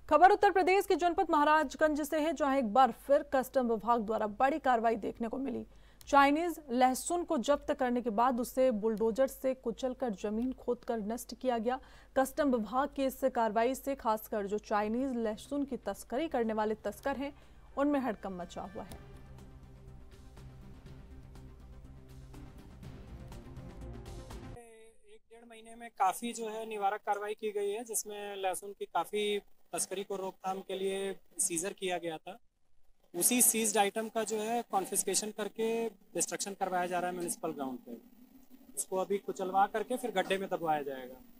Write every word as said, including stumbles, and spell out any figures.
खबर उत्तर प्रदेश के जनपद महाराजगंज से है, जहां एक बार फिर कस्टम विभाग द्वारा बड़ी कार्रवाई देखने को मिली। चाइनीज लहसुन को जब्त करने के बाद उसे बुलडोजर से कुचलकर जमीन खोदकर नष्ट किया गया। कस्टम विभाग की इस कार्रवाई से खासकर जो चाइनीज लहसुन की तस्करी करने वाले तस्कर हैं, उनमें हड़कंप मचा हुआ है। एक डेढ़ महीने में काफ़ी जो है निवारक कार्रवाई की गई है, जिसमें लहसुन की काफ़ी तस्करी को रोकथाम के लिए सीजर किया गया था। उसी सीज्ड आइटम का जो है कॉन्फिस्केशन करके डिस्ट्रक्शन करवाया जा रहा है म्यूनिसिपल ग्राउंड पे। उसको अभी कुचलवा करके फिर गड्ढे में दबवाया जाएगा।